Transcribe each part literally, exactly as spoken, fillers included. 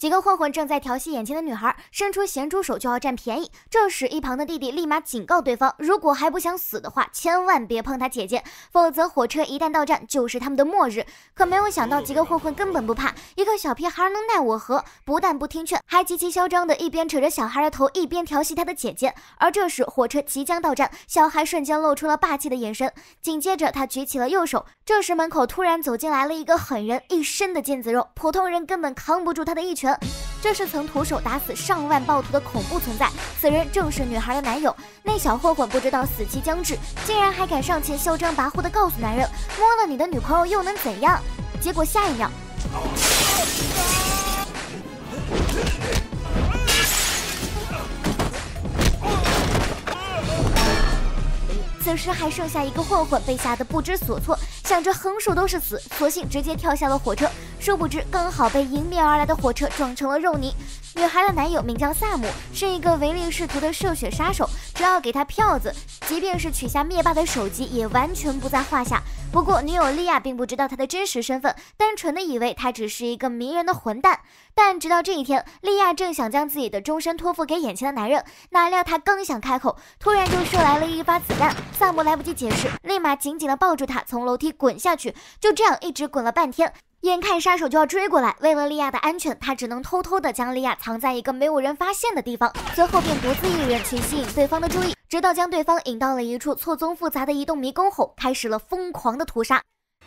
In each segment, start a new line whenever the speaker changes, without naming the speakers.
几个混混正在调戏眼前的女孩，伸出咸猪手就要占便宜。这时一旁的弟弟立马警告对方，如果还不想死的话，千万别碰他姐姐，否则火车一旦到站就是他们的末日。可没有想到几个混混根本不怕，一个小屁孩能奈我何，不但不听劝，还极其嚣张的一边扯着小孩的头，一边调戏他的姐姐。而这时火车即将到站，小孩瞬间露出了霸气的眼神，紧接着他举起了右手。这时门口突然走进来了一个狠人，一身的腱子肉，普通人根本扛不住他的一拳。这是曾徒手打死上万暴徒的恐怖存在，此人正是女孩的男友。那小混混不知道死期将至，竟然还敢上前嚣张跋扈地告诉男人，摸了你的女朋友又能怎样？结果下一秒此时还剩下一个混混，被吓得不知所措，想着横竖都是死，索性直接跳下了火车。殊不知刚好被迎面而来的火车撞成了肉泥。女孩的男友名叫萨姆，是一个唯利是图的热血杀手，只要给他票子，即便是取下灭霸的手机也完全不在话下。不过女友莉亚并不知道他的真实身份，单纯的以为他只是一个迷人的混蛋。但直到这一天，莉亚正想将自己的终身托付给眼前的男人，哪料他刚想开口，突然就射来了一发子弹。萨姆来不及解释，立马紧紧地抱住他，从楼梯滚下去。就这样一直滚了半天，眼看杀手就要追过来，为了莉亚的安全，他只能偷偷地将莉亚藏在一个没有人发现的地方，随后便独自一人去吸引对方的注意，直到将对方引到了一处错综复杂的移动迷宫后，开始了疯狂的屠杀。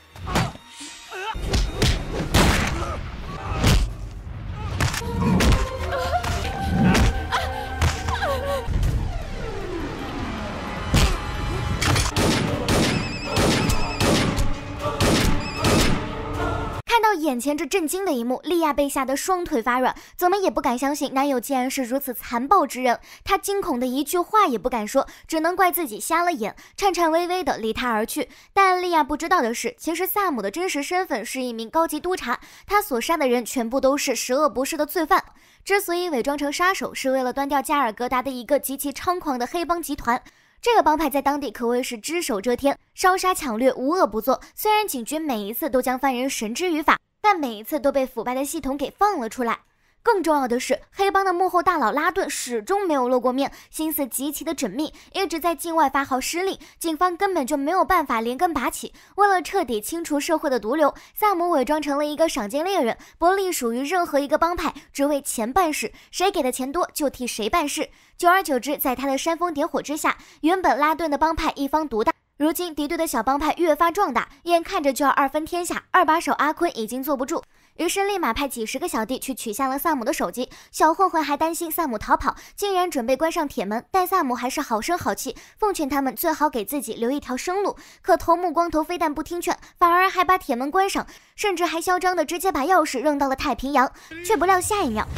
看到眼前这震惊的一幕，莉亚被吓得双腿发软，怎么也不敢相信男友竟然是如此残暴之人。她惊恐的一句话也不敢说，只能怪自己瞎了眼，颤颤巍巍的离他而去。但莉亚不知道的是，其实萨姆的真实身份是一名高级督察，他所杀的人全部都是十恶不赦的罪犯。之所以伪装成杀手，是为了端掉加尔各答的一个极其猖狂的黑帮集团。这个帮派在当地可谓是只手遮天，烧杀抢掠无恶不作。虽然警局每一次都将犯人绳之于法，但每一次都被腐败的系统给放了出来。更重要的是，黑帮的幕后大佬拉顿始终没有露过面，心思极其的缜密，一直在境外发号施令，警方根本就没有办法连根拔起。为了彻底清除社会的毒瘤，萨姆伪装成了一个赏金猎人，不隶属于任何一个帮派，只为钱办事，谁给的钱多就替谁办事。久而久之，在他的煽风点火之下，原本拉顿的帮派一方独大，如今敌对的小帮派越发壮大，眼看着就要二分天下，二把手阿坤已经坐不住，于是立马派几十个小弟去取下了萨姆的手机。小混混还担心萨姆逃跑，竟然准备关上铁门，但萨姆还是好声好气，奉劝他们最好给自己留一条生路。可头目光头非但不听劝，反而还把铁门关上，甚至还嚣张的直接把钥匙扔到了太平洋。却不料下一秒，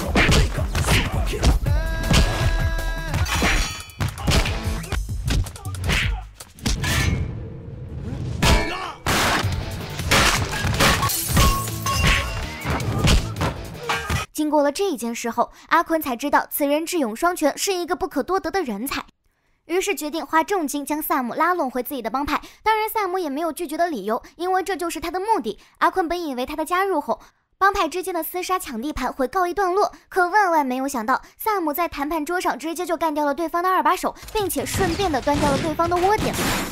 经过了这一件事后，阿坤才知道此人智勇双全，是一个不可多得的人才，于是决定花重金将萨姆拉拢回自己的帮派。当然萨姆也没有拒绝的理由，因为这就是他的目的。阿坤本以为他的加入后，帮派之间的厮杀抢地盘会告一段落，可万万没有想到，萨姆在谈判桌上直接就干掉了对方的二把手，并且顺便的端掉了对方的窝点。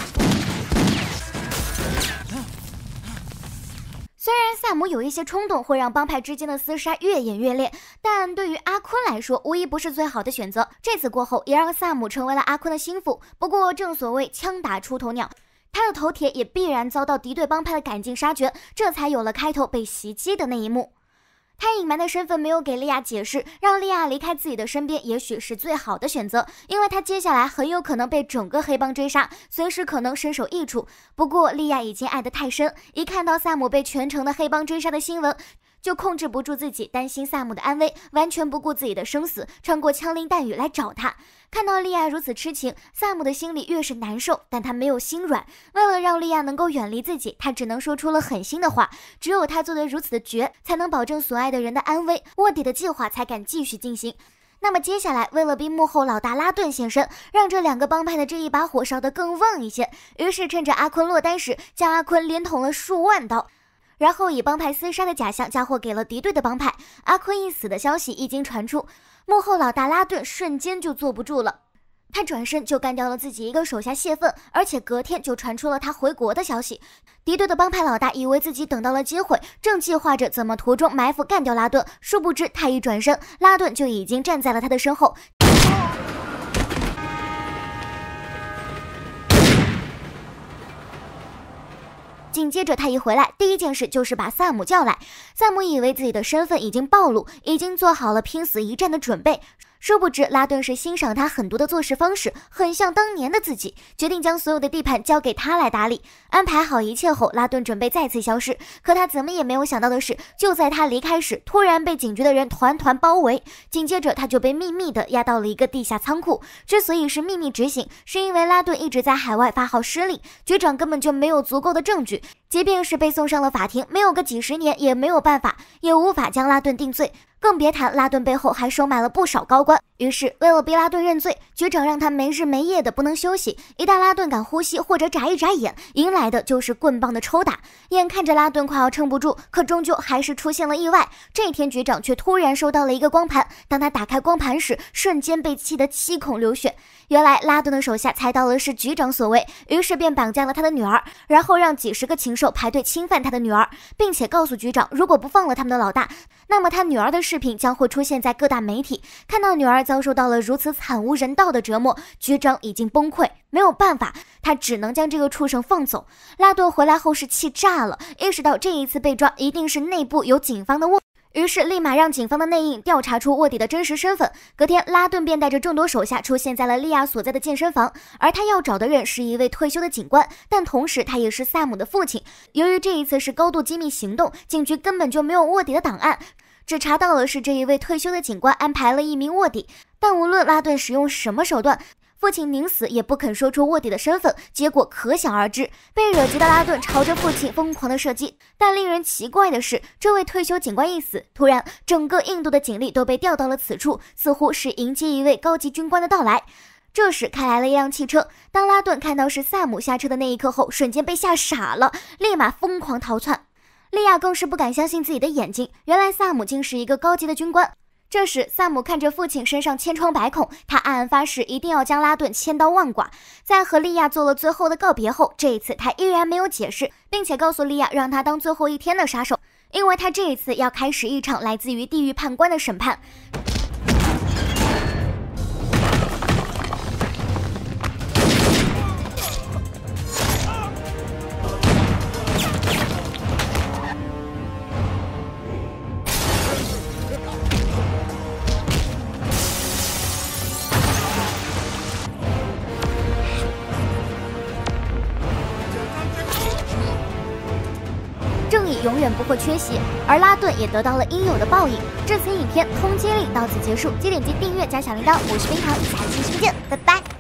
虽然萨姆有一些冲动，会让帮派之间的厮杀越演越烈，但对于阿坤来说，无疑不是最好的选择。这次过后，也让萨姆成为了阿坤的心腹。不过，正所谓枪打出头鸟，他的头铁也必然遭到敌对帮派的赶尽杀绝，这才有了开头被袭击的那一幕。他隐瞒的身份没有给莉亚解释，让莉亚离开自己的身边也许是最好的选择，因为他接下来很有可能被整个黑帮追杀，随时可能身首异处。不过莉亚已经爱得太深，一看到萨姆被全城的黑帮追杀的新闻，就控制不住自己担心萨姆的安危，完全不顾自己的生死，穿过枪林弹雨来找他。看到莉亚如此痴情，萨姆的心里越是难受，但他没有心软。为了让莉亚能够远离自己，他只能说出了狠心的话。只有他做得如此的绝，才能保证所爱的人的安危，卧底的计划才敢继续进行。那么接下来，为了逼幕后老大拉顿现身，让这两个帮派的这一把火烧得更旺一些，于是趁着阿坤落单时，将阿坤连捅了数万刀。 然后以帮派厮杀的假象嫁祸给了敌对的帮派。阿坤一死的消息一经传出，幕后老大拉顿瞬间就坐不住了。他转身就干掉了自己一个手下泄愤，而且隔天就传出了他回国的消息。敌对的帮派老大以为自己等到了机会，正计划着怎么途中埋伏干掉拉顿，殊不知他一转身，拉顿就已经站在了他的身后。紧接着他一回来，第一件事就是把萨姆叫来。萨姆以为自己的身份已经暴露，已经做好了拼死一战的准备。殊不知拉顿是欣赏他狠毒的做事方式，很像当年的自己，决定将所有的地盘交给他来打理。安排好一切后，拉顿准备再次消失，可他怎么也没有想到的是，就在他离开时，突然被警局的人团团包围。紧接着他就被秘密的押到了一个地下仓库。之所以是秘密执行，是因为拉顿一直在海外发号施令，局长根本就没有足够的证据，即便是被送上了法庭，没有个几十年也没有办法，也无法将拉顿定罪。更别谈拉顿背后还收买了不少高官。于是为了逼拉顿认罪，局长让他没日没夜的不能休息，一旦拉顿敢呼吸或者眨一眨眼，迎来的就是棍棒的抽打。眼看着拉顿快要撑不住，可终究还是出现了意外。这天局长却突然收到了一个光盘，当他打开光盘时，瞬间被气得七孔流血。原来拉顿的手下猜到了是局长所为，于是便绑架了他的女儿，然后让几十个禽兽排队侵犯他的女儿，并且告诉局长，如果不放了他们的老大，那么他女儿的视频将会出现在各大媒体。看到女儿遭受到了如此惨无人道的折磨，局长已经崩溃，没有办法，他只能将这个畜生放走。拉顿回来后是气炸了，意识到这一次被抓一定是内部有警方的卧，于是立马让警方的内应调查出卧底的真实身份。隔天拉顿便带着众多手下出现在了利亚所在的健身房，而他要找的人是一位退休的警官，但同时他也是萨姆的父亲。由于这一次是高度机密行动，警局根本就没有卧底的档案，只查到了是这一位退休的警官安排了一名卧底。但无论拉顿使用什么手段，父亲宁死也不肯说出卧底的身份，结果可想而知。被惹急的拉顿朝着父亲疯狂的射击，但令人奇怪的是，这位退休警官一死，突然整个印度的警力都被调到了此处，似乎是迎接一位高级军官的到来。这时开来了一辆汽车，当拉顿看到是萨姆下车的那一刻后，瞬间被吓傻了，立马疯狂逃窜。利亚更是不敢相信自己的眼睛，原来萨姆竟是一个高级的军官。这时萨姆看着父亲身上千疮百孔，他暗暗发誓一定要将拉顿千刀万剐。在和利亚做了最后的告别后，这一次他依然没有解释，并且告诉利亚让他当最后一天的杀手，因为他这一次要开始一场来自于地狱判官的审判。正义永远不会缺席，而拉顿也得到了应有的报应。这次影片通缉令到此结束，记得点击订阅加小铃铛，我是冰糖，下期视频见，拜拜。